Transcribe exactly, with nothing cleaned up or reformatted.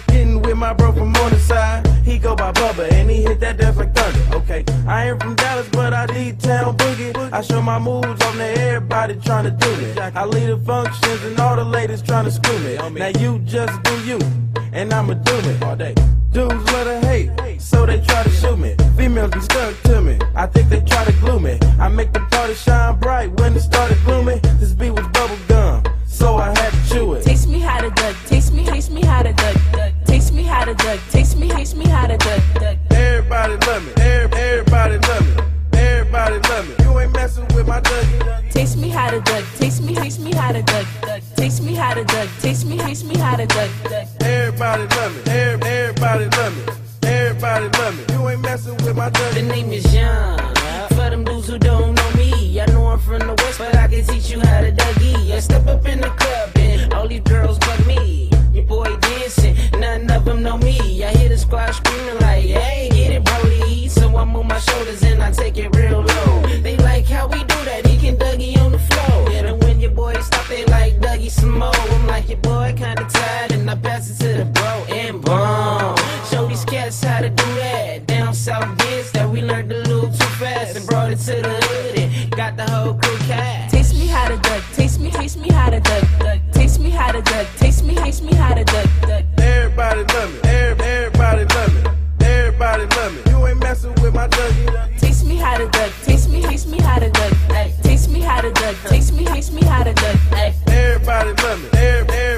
getting with my bro from on the side. He go by Bubba and he hit that death like thunder. Okay, I ain't from Dallas, but I D-town boogie. I show my moves on there, everybody trying to do me. I lead the functions and all the ladies trying to screw me. Now you just do you, and I'ma do it all day. Dudes love to hate, so they try to shoot me. Females be stuck to me, I think they try to glue me. I make the party shine bright when it started gloomy. This beat was bubble gum, so I had to chew it. Taste me how to duck, taste me, taste me how to duck, duck. Taste me how to duck, taste me, taste me how to duck, duck. Everybody love me, every, everybody love me, everybody love me. You ain't messing with my Dougie. Taste me how to duck, taste me, taste me how to duck, duck. Taste me how to duck, taste me, taste me how to duck, duck. Everybody love me, every, everybody love me, everybody love me. You ain't messing with my Dougie. The name is John. For them dudes who don't know me, I know I'm from the West, but I can teach you how to Dougie. I step up in the club and all these girls but me. Your boy dancing, none of them know me. I hear the squad screaming like, hey, get it, Brody. So I move my shoulders and I take it real low. They like how we do that, he can Dougie on the floor. And when your boy stop, they like Dougie some more. I'm like, your boy kinda tired, and I pass it to the bro and boom. Show these cats how to do that. Down south biz that we learned a little too fast and brought it to the hood and got the whole crew cat. Taste me how to duck, taste me, taste me how to duck, duck. Taste me how to duck, taste me, taste me how to duck, duck. Everybody love me, every, everybody love me, everybody love me. You ain't messing with my Dougie. Taste me how to duck, taste me, taste me how to duck, ay. Taste me how to duck, taste me, taste me how to duck, ay. Everybody love me, every, everybody